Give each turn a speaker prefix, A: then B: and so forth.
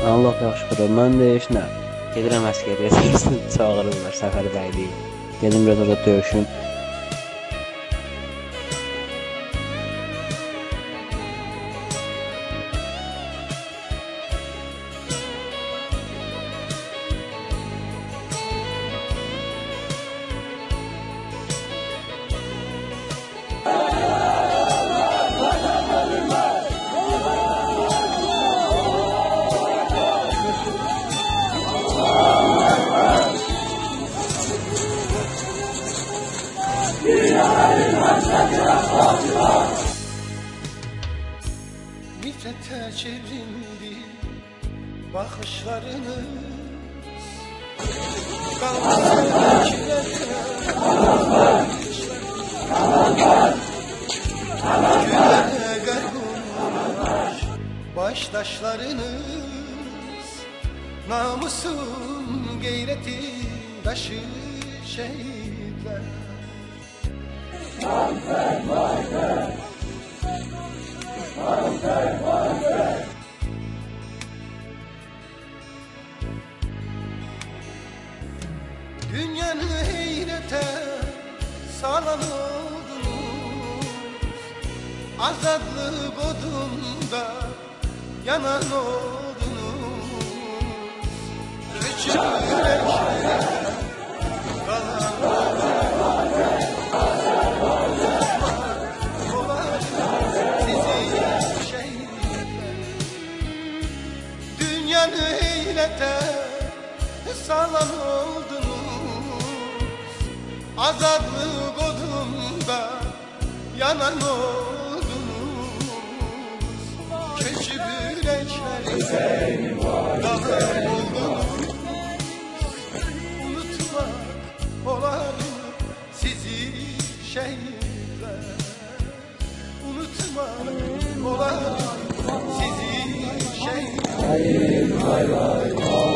A: Allah yaxşıdır. Mən də heç nə. Gedirəm əskəriyə, çağırırlar səfərbəyliyi. Gedim biraz orada döyüşüm.
B: Nifrete çevrildi bakışlarınız, güllere garip olmuş baştaşlarınız, namusun gayretin taşı şehitler. Dünyanı heyrete salan oldunuz, azadlık odunda yanan oldunuz. Üçü yürekle kalan dünyanı heyrete salan oldunuz, azadlık odunda yanan oldunuz. Keçi yürekleri kalan oldunuz. Unutmak olar mı sizi şehitler? Unutmak olar mı sizi şehitler? Hayır, hayır, hayır.